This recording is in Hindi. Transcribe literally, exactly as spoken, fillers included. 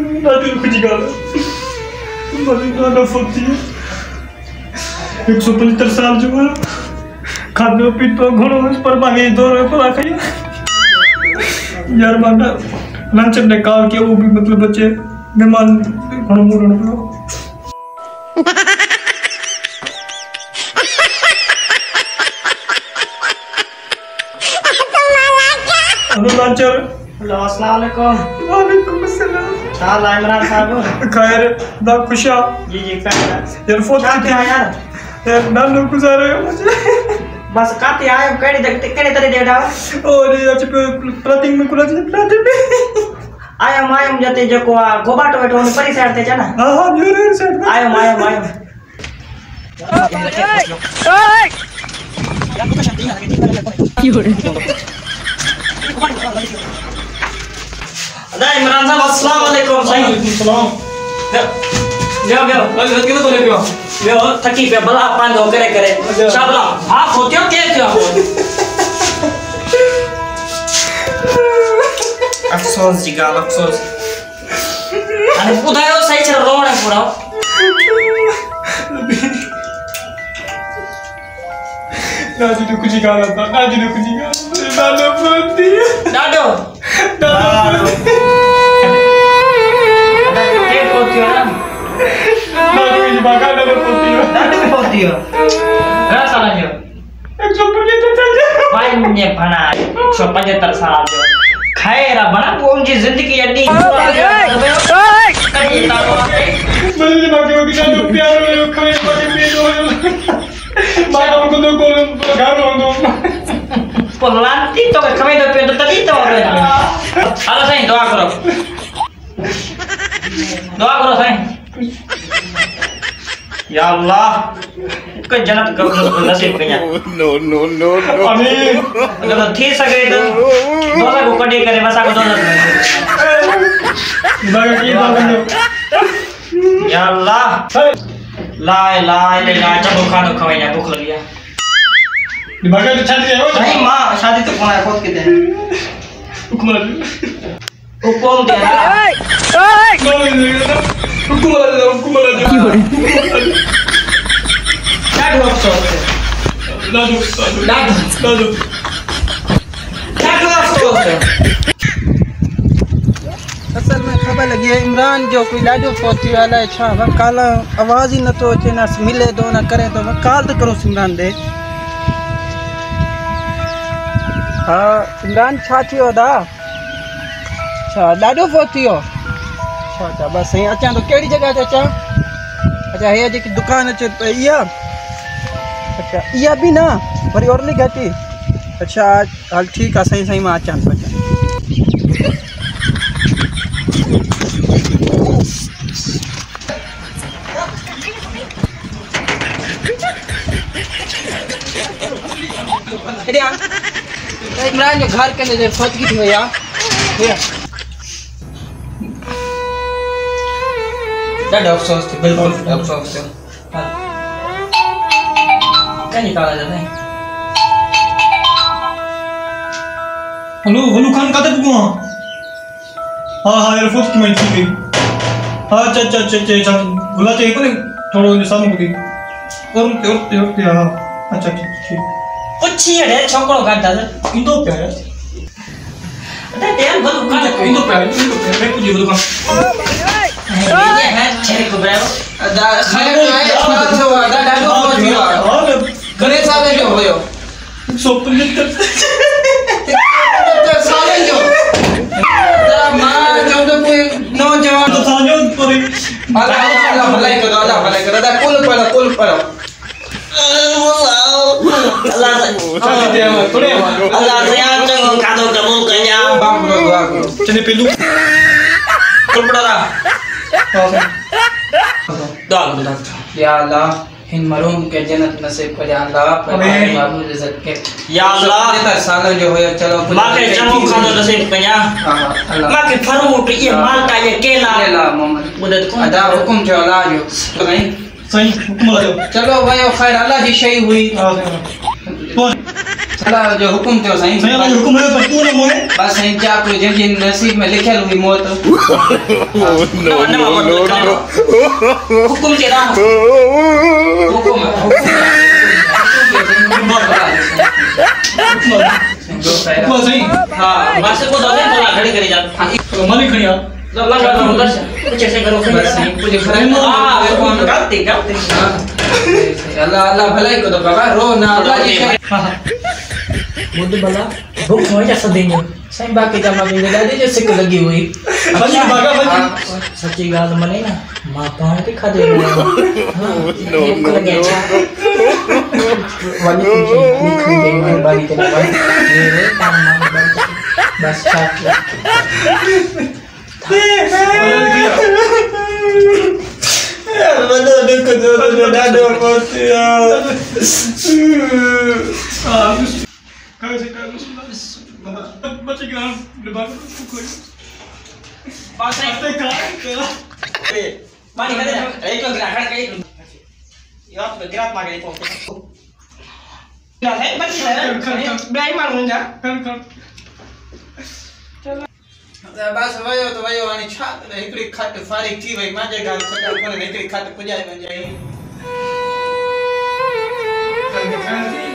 नादिर कुछ गाना मरी गाना फोती है एक सौ पचहत्तर साल जो है खाद्य पीतो घणो पर मांगे दो रुपए पर आखिर यार माना लंच ने कहा कि वो भी मतलब बच्चे मेहमान घणो मोड़न पे हेलो लंचर हेलो अस्सलाम वालेकुम। वालेकुम अस्सलाम। हाल है इमरान साहब? खैर दा खुशा जी जी खैर। यार फोन क्या क्या यार यार नालो गुजारे मुझे बस काते आए केड़ी जगह केड़ी तरह दे डाव और आज प्रतीक में कुला जी प्रतीक में आयो मायो जते जको आ गोबाटो बेटो ने परी साइड ते छ ना। हां हां न्यू न्यू साइड में आयो मायो मायो ओए यार तो शांति लगे ठीक लगे की हो रे अदा इमरान साहब अस्सलाम वालेकुम। वालेकुम सलाम। गयो गयो गयो किने तो ले गयो गयो थकी पे भला पान दो करे करे शाबला हां होतियो के क्या हो अफसोस जी गाल अफसोस अने बुधायो सही छ रोण पूरा नाजी ने कुछ गाना था नाजी ने कुछ गाना नालो बोलती है डाडो डाडो के पोतियो ना नाजी की बागा डालो बोलती है डाडो पोतियो रा साला जो एक सौ पचहत्तर साल जो भाई ने बना एक सौ पचहत्तर साल जो खैर बना वो जी जिंदगी अड्डी कई तारो मेरे बाकी वो कितना प्यार में खरे पके में जो मां को तो को घर में दो पलांती तो खमे दो पे तो तभी तो हो रहा हेलो साईं दुआ करो दुआ करो साईं या अल्लाह के जन्नत का नसीब कया नो नो नो नो आमीन अगर थी सके तो दोसा को कडी करे बसा को दोसा बागा की बागा या अल्लाह ला ला ले ला चलो खानो खवाइया भूख लगी है बागा तो शादी है नहीं मां शादी तो कौन है खुद के दे हुकुम हुकुम दे रहा हुकुम हुकुम क्या हुआ अफसोस लादो लादो लादो क्या हुआ अफसोस असल में खबर लगी है इमरान जो कोई ॾाढो पहुची वाला है छा वकाल आवाज़ ही न तो अचे न मिले तो न करे तो वकाल तो करो इमरान दे हाँ इमरान छा थियो दा अच्छा ॾाढो पहुची हो अच्छा अच्छा बस साईं अचां तो कहिड़ी जगह ते अचां अच्छा हे जेकी दुकान अचे इहा अच्छा इहा बि न वरी ओरली घटी अच्छा हल ठीकु आहे साईं साईं मां अचां थो अचां इमरान जो घर के अंदर फौत की थी भैया ॾाढो अफ़सोस थी बिल्कुल अफ़सोस थियो क्या निकाला जाता है हेलो हेलो खान कदे बुआ हां हां यार फोट की मैं ठीक गई हां अच्छा अच्छा अच्छा अच्छा बुला चाहिए को थोड़ा सामने को दी और और और हां अच्छा अच्छा ठीक पुछी रे छोकरो काढा दे इंदो पे है अरे टेल भलो काढा इंदो पे इंदो पे मैं कुछ दुकान ये है छे को ब्रावो दा खाए खाए छा थियो दा ॾाढो पहुची वियो हां घणे साल जो हुयो सौ पचहत्तर साल जो दा मां जो तो कोई नौजवान तो साजो पर अल्लाह अल्लाह भलाई करो अल्लाह भलाई करो दा कुल पढ़ो कुल पढ़ो अल्लाह शादी दे थोड़े अल्लाह से आप चंगो कादो कबूल कया बाप रो दुआ करो चने पेलू कुल पड़ा दुआ करो या अल्लाह इन मरूम के जन्नत नसीब कर या अल्लाह आमीन माबूद इज्जत के या अल्लाह पचहत्तर साल जो होयो चलो माके चंगो खादो नसीब कया हां अल्लाह माके फ्रूट ये माल्टा ये केला केला मोहम्मद मदद को अदा हुकुम जो अल्लाह जो नहीं सही हुकुम आ जाओ चलो भाई खैर अल्लाह जी शई हुई हां अल्लाह जो हुकुम थियो साईं साईं अल्लाह जो हुकुम है पर पूरा मोए बस साईं चा कोई जंहिंजे नसीब में लिखियल हुई मौत नो नो नो हुकुम तेरा हुकुम हुकुम सही हां मास्टर को दो थोड़ा घड़ी घड़ी जा मालिक खड़ी आप लगा दो उधर से कुछ ऐसे करो बस साईं कुछ खराब हां कौन गलती गलती अल्लाह अल्लाह भलाई को तो बाबा रो ना अल्लाह जी मुद्द भला भूख हो जा सदेंगे साईं बाकी जमा में दादी जो सिक लगी हुई बची भागा बची सच्ची गाल मने ना मां पाण के खा दे हां नो नो वाली कुछ लिख दे मैं बारी के भाई मेरे काम मां बस साथ यार बड़ा दुख जो जो डाडो पड़ती यार हां कहाँ से कहाँ से बच्चे ग्राम डिबाग कोई पास है कहाँ ए पानी का दे एक गिरा खड़ा के यार पे गिरा मार के पहुंच ना है बच्चे है ब्राई मार मुंजा कर कर बस वयो तो वयो हाणे छा हिकड़ी खट फारिग थी वई मांजे गाल खटा कोन हिकड़ी खट पुजाए वञे